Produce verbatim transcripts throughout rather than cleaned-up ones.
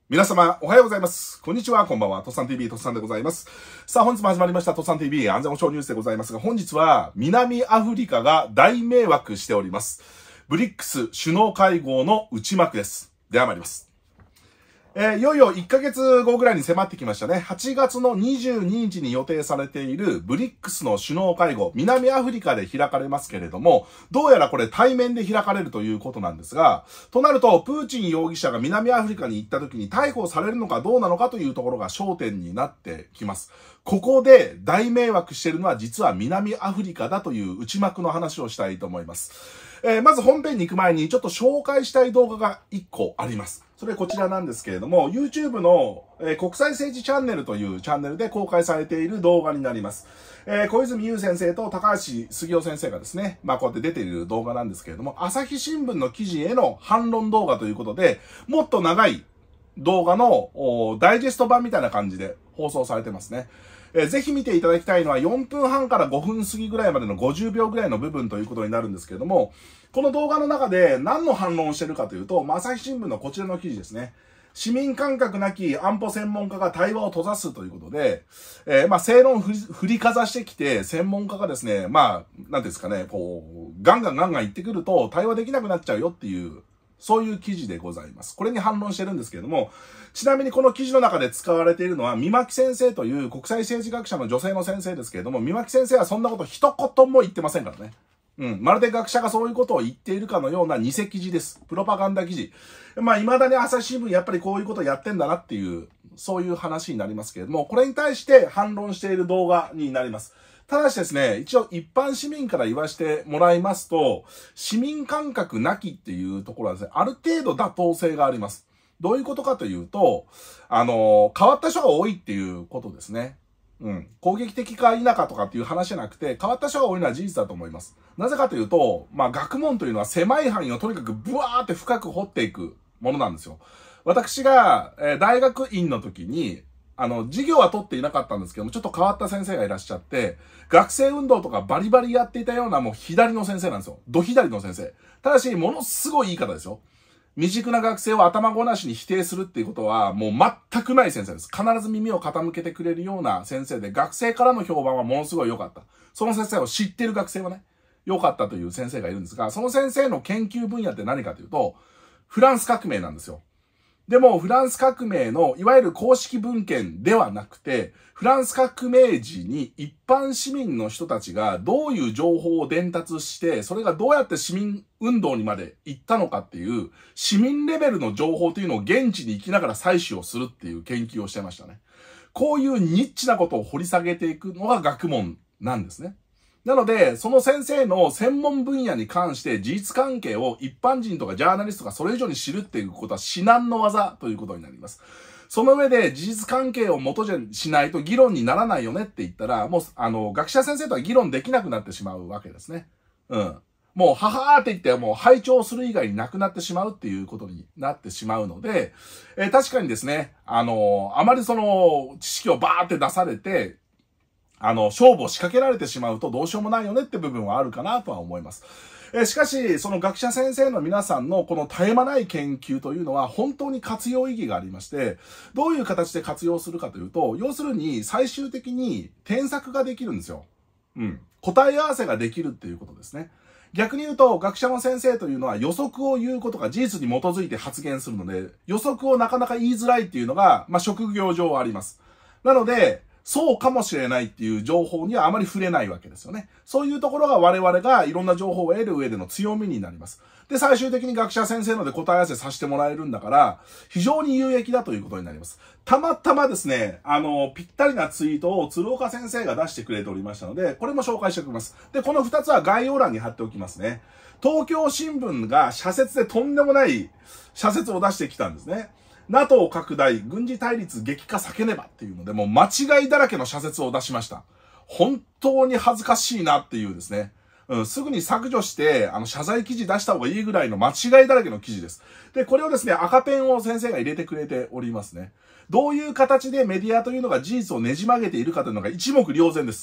皆様、おはようございます。こんにちは、こんばんは。とっさん ティービー、とっさんでございます。さあ、本日も始まりました、とっさん ティービー 安全保障ニュースでございますが、本日は、南アフリカが大迷惑しております。ブリックス首脳会合の内幕です。では参ります。えー、いよいよいっかげつごぐらいに迫ってきましたね。はちがつのにじゅうににちに予定されているブリックスの首脳会合、南アフリカで開かれますけれども、どうやらこれ対面で開かれるということなんですが、となると、プーチン容疑者が南アフリカに行った時に逮捕されるのかどうなのかというところが焦点になってきます。ここで大迷惑しているのは実は南アフリカだという内幕の話をしたいと思います。えー、まず本編に行く前にちょっと紹介したい動画がいっこあります。それこちらなんですけれども、YouTube の、えー、国際政治チャンネルというチャンネルで公開されている動画になります。えー、小泉悠先生と高橋杉雄先生がですね、まあこうやって出ている動画なんですけれども、朝日新聞の記事への反論動画ということで、もっと長い動画のダイジェスト版みたいな感じで放送されてますね。えー、ぜひ見ていただきたいのはよんぷんはんからごふん過ぎぐらいまでのごじゅうびょうぐらいの部分ということになるんですけれども、この動画の中で何の反論をしているかというと、朝日新聞のこちらの記事ですね。市民感覚なき安保専門家が対話を閉ざすということで、えー、まあ正論を振り、振りかざしてきて、専門家がですね、まあ、なんですかね、こう、ガンガンガンガン言ってくると対話できなくなっちゃうよっていう、そういう記事でございます。これに反論してるんですけれども、ちなみにこの記事の中で使われているのは、三巻先生という国際政治学者の女性の先生ですけれども、三巻先生はそんなこと一言も言ってませんからね。うん。まるで学者がそういうことを言っているかのような偽記事です。プロパガンダ記事。まあ、未だに朝日新聞やっぱりこういうことをやってんだなっていう、そういう話になりますけれども、これに対して反論している動画になります。ただしですね、一応一般市民から言わせてもらいますと、市民感覚なきっていうところはですね、ある程度妥当性があります。どういうことかというと、あの、変わった人が多いっていうことですね。うん。攻撃的か否かとかっていう話じゃなくて、変わった人が多いのは事実だと思います。なぜかというと、まあ学問というのは狭い範囲をとにかくブワーって深く掘っていくものなんですよ。私が、えー、大学院の時に、あの、授業は取っていなかったんですけども、ちょっと変わった先生がいらっしゃって、学生運動とかバリバリやっていたようなもう左の先生なんですよ。ど左の先生。ただし、ものすごい言い方ですよ。未熟な学生を頭ごなしに否定するっていうことは、もう全くない先生です。必ず耳を傾けてくれるような先生で、学生からの評判はものすごい良かった。その先生を知っている学生はね、良かったという先生がいるんですが、その先生の研究分野って何かというと、フランス革命なんですよ。でも、フランス革命の、いわゆる公式文献ではなくて、フランス革命時に一般市民の人たちがどういう情報を伝達して、それがどうやって市民運動にまで行ったのかっていう、市民レベルの情報というのを現地に行きながら採取をするっていう研究をしてましたね。こういうニッチなことを掘り下げていくのが学問なんですね。なので、その先生の専門分野に関して事実関係を一般人とかジャーナリストがそれ以上に知るっていうことは至難の技ということになります。その上で事実関係を元にしないと議論にならないよねって言ったら、もう、あの、学者先生とは議論できなくなってしまうわけですね。うん。もう、ははーって言ってもう拝聴する以外になくなってしまうっていうことになってしまうので、えー、確かにですね、あの、あまりその、知識をバーって出されて、あの、勝負を仕掛けられてしまうとどうしようもないよねって部分はあるかなとは思います。えー、しかし、その学者先生の皆さんのこの絶え間ない研究というのは本当に活用意義がありまして、どういう形で活用するかというと、要するに最終的に添削ができるんですよ。うん。答え合わせができるっていうことですね。逆に言うと、学者の先生というのは予測を言うことが事実に基づいて発言するので、予測をなかなか言いづらいっていうのが、まあ、職業上あります。なので、そうかもしれないっていう情報にはあまり触れないわけですよね。そういうところが我々がいろんな情報を得る上での強みになります。で、最終的に学者先生ので答え合わせさせてもらえるんだから、非常に有益だということになります。たまたまですね、あの、ぴったりなツイートを鶴岡先生が出してくれておりましたので、これも紹介しておきます。で、このふたつは概要欄に貼っておきますね。東京新聞が社説でとんでもない社説を出してきたんですね。NATO 拡大、軍事対立激化避けねばっていうので、もう間違いだらけの社説を出しました。本当に恥ずかしいなっていうですね。うん、すぐに削除して、あの、謝罪記事出した方がいいぐらいの間違いだらけの記事です。で、これをですね、赤ペンを先生が入れてくれておりますね。どういう形でメディアというのが事実をねじ曲げているかというのが一目瞭然です。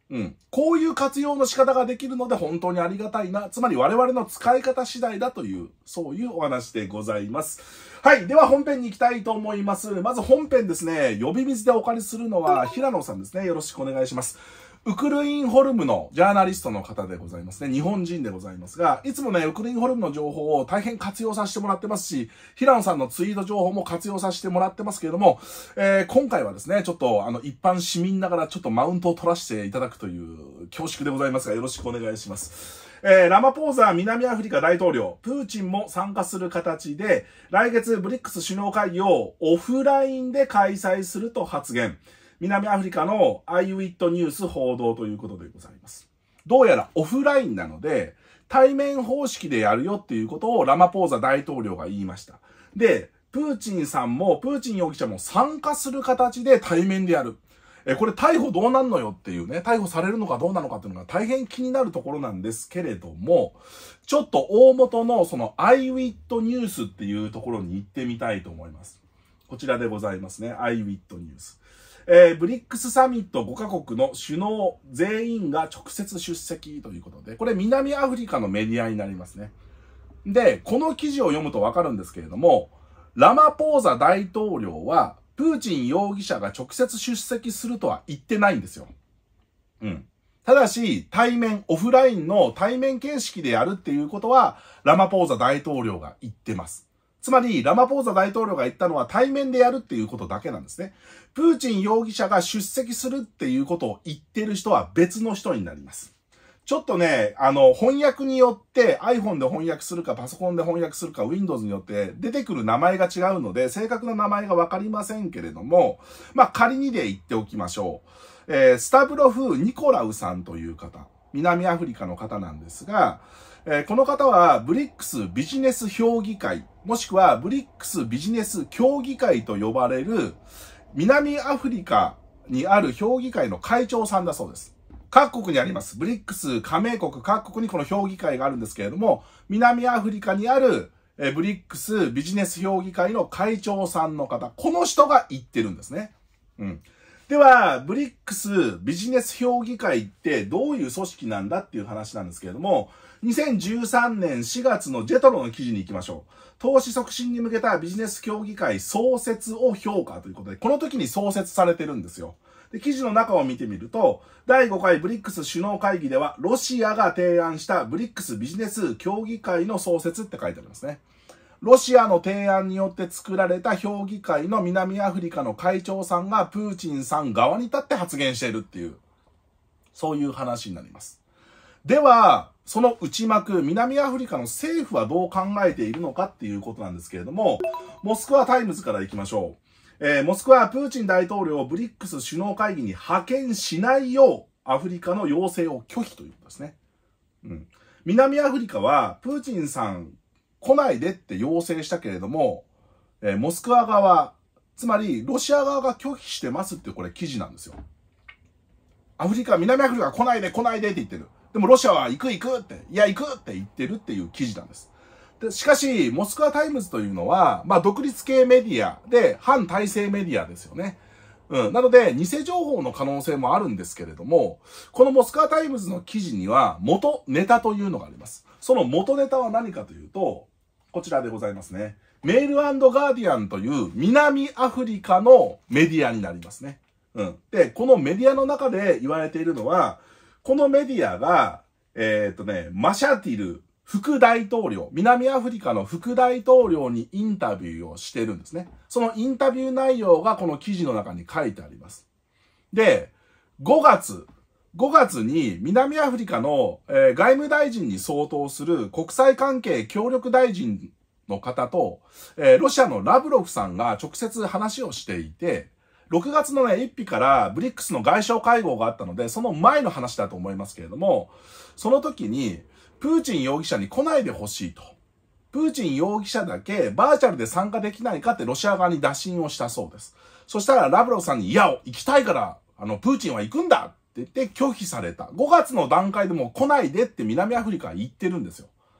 うん。こういう活用の仕方ができるので本当にありがたいな。つまり我々の使い方次第だという、そういうお話でございます。はい。では本編に行きたいと思います。まず本編ですね。呼び水でお借りするのは平野さんですね。よろしくお願いします。ウクルインホルムのジャーナリストの方でございますね。日本人でございますが、いつもね、ウクルインホルムの情報を大変活用させてもらってますし、平野さんのツイート情報も活用させてもらってますけれども、えー、今回はですね、ちょっとあの一般市民ながらちょっとマウントを取らせていただくという恐縮でございますが、よろしくお願いします。えー、ラマポーザ南アフリカ大統領、プーチンも参加する形で、来月ブリックス首脳会議をオフラインで開催すると発言。南アフリカのアイウィットニュース報道ということでございます。どうやらオフラインなので、対面方式でやるよっていうことをラマポーザ大統領が言いました。で、プーチンさんも、プーチン容疑者も参加する形で対面でやる。え、これ逮捕どうなんのよっていうね、逮捕されるのかどうなのかっていうのが大変気になるところなんですけれども、ちょっと大元のそのアイウィットニュースっていうところに行ってみたいと思います。こちらでございますね。アイウィットニュース。えー、ブリックスサミットごカ国の首脳全員が直接出席ということで、これ南アフリカのメディアになりますね。で、この記事を読むとわかるんですけれども、ラマポーザ大統領は、プーチン容疑者が直接出席するとは言ってないんですよ。うん。ただし、対面、オフラインの対面形式でやるっていうことは、ラマポーザ大統領が言ってます。つまり、ラマポーザ大統領が言ったのは対面でやるっていうことだけなんですね。プーチン容疑者が出席するっていうことを言ってる人は別の人になります。ちょっとね、あの、翻訳によって iPhone で翻訳するかパソコンで翻訳するか Windows によって出てくる名前が違うので、正確な名前がわかりませんけれども、まあ、仮にで言っておきましょう。えー、スタブロフ・ニコラウさんという方、南アフリカの方なんですが、えー、この方はブリックスビジネス評議会、もしくはブリックスビジネス協議会と呼ばれる南アフリカにある評議会の会長さんだそうです。各国にあります。ブリックス加盟国各国にこの評議会があるんですけれども、南アフリカにあるえブリックスビジネス評議会の会長さんの方、この人が言ってるんですね。うん。では、ブリックスビジネス評議会ってどういう組織なんだっていう話なんですけれども、にせんじゅうさんねんしがつのジェトロの記事に行きましょう。投資促進に向けたビジネス協議会創設を評価ということで、この時に創設されてるんですよ。で、記事の中を見てみると、だいごかいブリックス首脳会議では、ロシアが提案したブリックスビジネス協議会の創設って書いてありますね。ロシアの提案によって作られた評議会の南アフリカの会長さんがプーチンさん側に立って発言しているっていう、そういう話になります。では、その内幕、南アフリカの政府はどう考えているのかっていうことなんですけれども、モスクワタイムズから行きましょう。えー、モスクワはプーチン大統領をブリックス首脳会議に派遣しないよう、アフリカの要請を拒否ということですね。うん。南アフリカは、プーチンさん来ないでって要請したけれども、えー、モスクワ側、つまりロシア側が拒否してますってこれ記事なんですよ。アフリカ、南アフリカ来ないで来ないでって言ってる。でもロシアは行く行くって、いや行くって言ってるっていう記事なんです。でしかし、モスクワタイムズというのは、まあ独立系メディアで反体制メディアですよね。うん。なので、偽情報の可能性もあるんですけれども、このモスクワタイムズの記事には元ネタというのがあります。その元ネタは何かというと、こちらでございますね。メール&ガーディアンという南アフリカのメディアになりますね。うん。で、このメディアの中で言われているのは、このメディアが、えっとね、マシャティル副大統領、南アフリカの副大統領にインタビューをしてるんですね。そのインタビュー内容がこの記事の中に書いてあります。で、ごがつ、ごがつに南アフリカの、えー、外務大臣に相当する国際関係協力大臣の方と、えー、ロシアのラブロフさんが直接話をしていて、ろくがつのね、ついたちからブリックスの外相会合があったので、その前の話だと思いますけれども、その時に、プーチン容疑者に来ないでほしいと。プーチン容疑者だけバーチャルで参加できないかってロシア側に打診をしたそうです。そしたらラブロフさんに、いや、行きたいから、あの、プーチンは行くんだって言って拒否された。ごがつの段階でも来ないでって南アフリカは言ってるんですよ。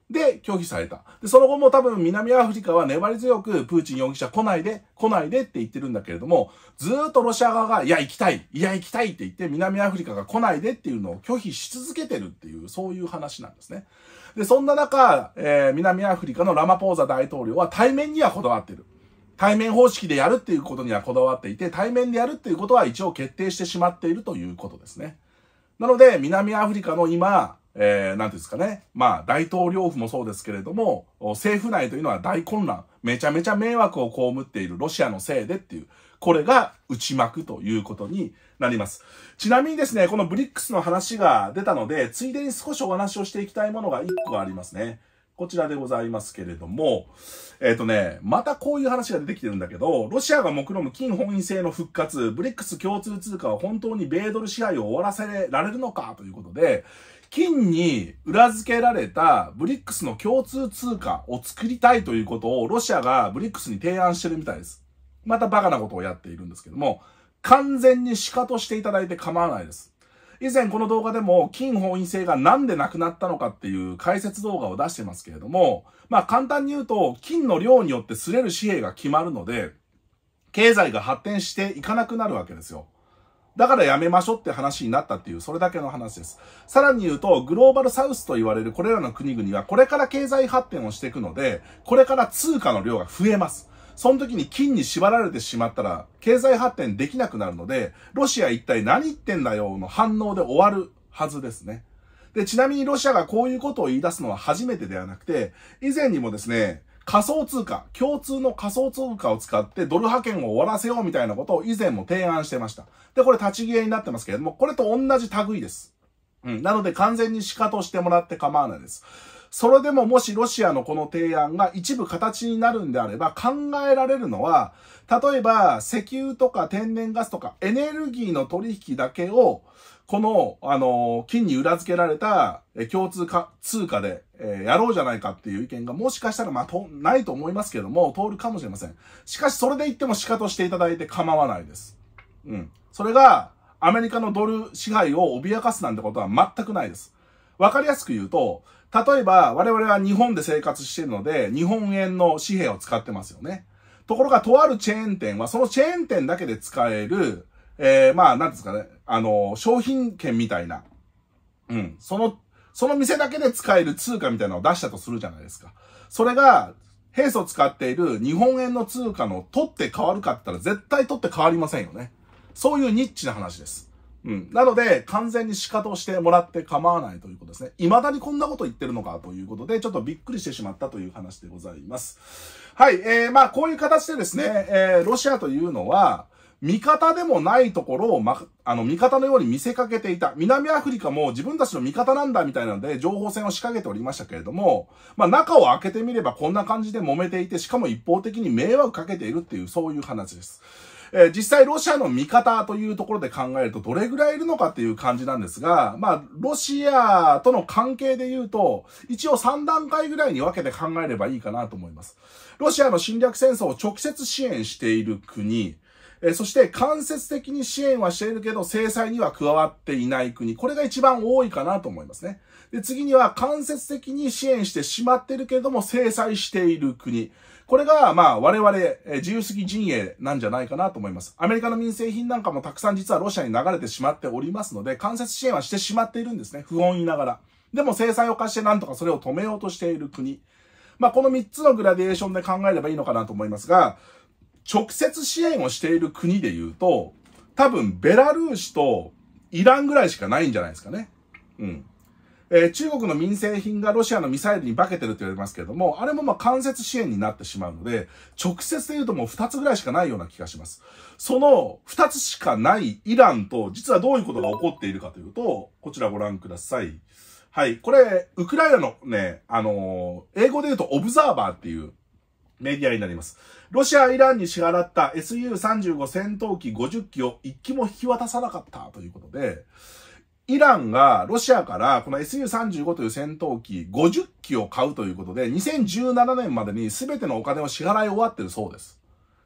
で、拒否された。で、その後も多分南アフリカは粘り強くプーチン容疑者来ないで、来ないでって言ってるんだけれども、ずーっとロシア側が、いや行きたい、いや行きたいって言って南アフリカが来ないでっていうのを拒否し続けてるっていう、そういう話なんですね。で、そんな中、えー、南アフリカのラマポーザ大統領は対面にはこだわってる。対面方式でやるっていうことにはこだわっていて、対面でやるっていうことは一応決定してしまっているということですね。なので、南アフリカの今、えー、なんていうんですかね。まあ、大統領府もそうですけれども、政府内というのは大混乱。めちゃめちゃ迷惑を被っているロシアのせいでっていう、これが内幕ということになります。ちなみにですね、このブリックスの話が出たので、ついでに少しお話をしていきたいものがいっこありますね。こちらでございますけれども、えっとね、またこういう話が出てきてるんだけど、ロシアが目論む金本位制の復活、ブリックス共通通貨は本当に米ドル支配を終わらせられるのかということで、金に裏付けられたブリックスの共通通貨を作りたいということをロシアがブリックスに提案してるみたいです。またバカなことをやっているんですけども、完全にシカとしていただいて構わないです。以前この動画でも金本位制がなんでなくなったのかっていう解説動画を出してますけれども、まあ簡単に言うと金の量によって擦れる紙幣が決まるので、経済が発展していかなくなるわけですよ。だからやめましょうって話になったっていう、それだけの話です。さらに言うと、グローバルサウスと言われるこれらの国々はこれから経済発展をしていくので、これから通貨の量が増えます。その時に金に縛られてしまったら、経済発展できなくなるので、ロシア一体何言ってんだよの反応で終わるはずですね。で、ちなみにロシアがこういうことを言い出すのは初めてではなくて、以前にもですね、仮想通貨、共通の仮想通貨を使ってドル派遣を終わらせようみたいなことを以前も提案してました。で、これ立ち消えになってますけれども、これと同じ類です。うん。なので完全にシカとしてもらって構わないです。それでももしロシアのこの提案が一部形になるんであれば考えられるのは、例えば石油とか天然ガスとかエネルギーの取引だけをこの、あの、金に裏付けられた共通化通貨で、えー、やろうじゃないかっていう意見がもしかしたらまあと、ないと思いますけども、通るかもしれません。しかしそれで言ってもシカとしていただいて構わないです。うん。それがアメリカのドル支配を脅かすなんてことは全くないです。わかりやすく言うと、例えば我々は日本で生活しているので、日本円の紙幣を使ってますよね。ところがとあるチェーン店はそのチェーン店だけで使える、えー、まあ、なんですかね、あの、商品券みたいな、うん、その、その店だけで使える通貨みたいなのを出したとするじゃないですか。それが、平素使っている日本円の通貨の取って変わるかって言ったら絶対取って変わりませんよね。そういうニッチな話です。うん。なので、完全に仕方をしてもらって構わないということですね。未だにこんなこと言ってるのかということで、ちょっとびっくりしてしまったという話でございます。はい。えー、まあ、こういう形でですね、えー、ロシアというのは、味方でもないところを、ま、あの、味方のように見せかけていた。南アフリカも自分たちの味方なんだみたいなので、情報戦を仕掛けておりましたけれども、まあ、中を開けてみればこんな感じで揉めていて、しかも一方的に迷惑かけているっていう、そういう話です。えー、実際ロシアの味方というところで考えるとどれぐらいいるのかっていう感じなんですが、まあ、ロシアとの関係で言うと、一応さん段階ぐらいに分けて考えればいいかなと思います。ロシアの侵略戦争を直接支援している国、えー、そして間接的に支援はしているけど制裁には加わっていない国。これが一番多いかなと思いますね。で、次には間接的に支援してしまっているけれども制裁している国。これが、まあ、我々、自由主義陣営なんじゃないかなと思います。アメリカの民生品なんかもたくさん実はロシアに流れてしまっておりますので、間接支援はしてしまっているんですね。不本意ながら。でも制裁を課してなんとかそれを止めようとしている国。まあ、このみっつのグラデーションで考えればいいのかなと思いますが、直接支援をしている国で言うと、多分ベラルーシとイランぐらいしかないんじゃないですかね。うん。えー、中国の民生品がロシアのミサイルに化けてるって言われますけれども、あれもまあ間接支援になってしまうので、直接で言うともうふたつぐらいしかないような気がします。そのふたつしかないイランと実はどういうことが起こっているかというと、こちらご覧ください。はい。これ、ウクライナのね、あのー、英語で言うとオブザーバーっていうメディアになります。ロシア、イランに支払った エスユーさんじゅうご 戦闘機ごじゅっきをいっきも引き渡さなかったということで、イランがロシアからこの エスユーさんじゅうご という戦闘機ごじゅっきを買うということで、にせんじゅうななねんまでに全てのお金を支払い終わってるそうです。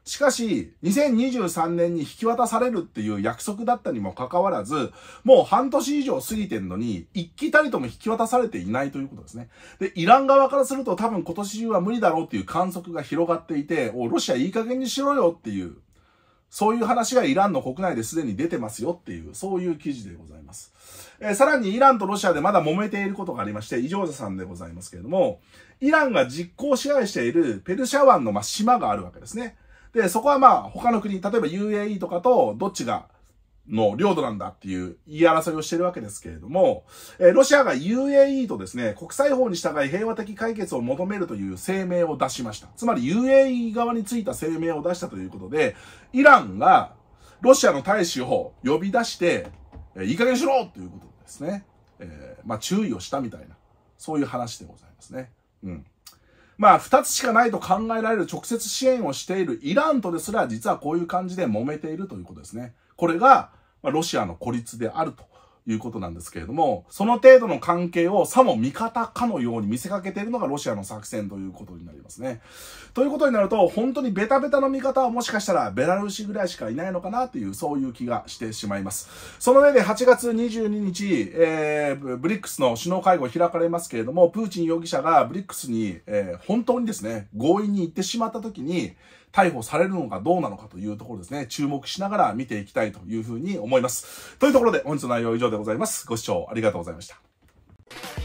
しかし、にせんにじゅうさんねんに引き渡されるっていう約束だったにもかかわらず、もう半年以上過ぎてんのに、一気たりとも引き渡されていないということですね。で、イラン側からすると多分今年中は無理だろうっていう観測が広がっていて、お、ロシアいい加減にしろよっていう、そういう話がイランの国内ですでに出てますよっていう、そういう記事でございます。えー、さらにイランとロシアでまだ揉めていることがありまして、以上者さんでございますけれども、イランが実効支配しているペルシャ湾のまあ島があるわけですね。で、そこはまあ他の国、例えば ユーエーイー とかとどっちがの領土なんだっていう言い争いをしているわけですけれども、えー、ロシアが ユーエーイー とですね、国際法に従い平和的解決を求めるという声明を出しました。つまり ユーエーイー 側についた声明を出したということで、イランがロシアの大使を呼び出して、えー、いい加減にしろということですね。えー、まあ注意をしたみたいな、そういう話でございますね。うん。まあ、二つしかないと考えられる直接支援をしているイランとですら、実はこういう感じで揉めているということですね。これが、ロシアの孤立であるということなんですけれども、その程度の関係をさも味方かのように見せかけているのがロシアの作戦ということになりますね。ということになると、本当にベタベタの味方はもしかしたらベラルーシぐらいしかいないのかなという、そういう気がしてしまいます。その上ではちがつにじゅうににち、えー、ブリックスの首脳会合開かれますけれども、プーチン容疑者がブリックスに、えー、本当にですね、強引に行ってしまった時に、逮捕されるのかどうなのかというところですね、注目しながら見ていきたいというふうに思います。というところで本日の内容は以上でございます。ご視聴ありがとうございました。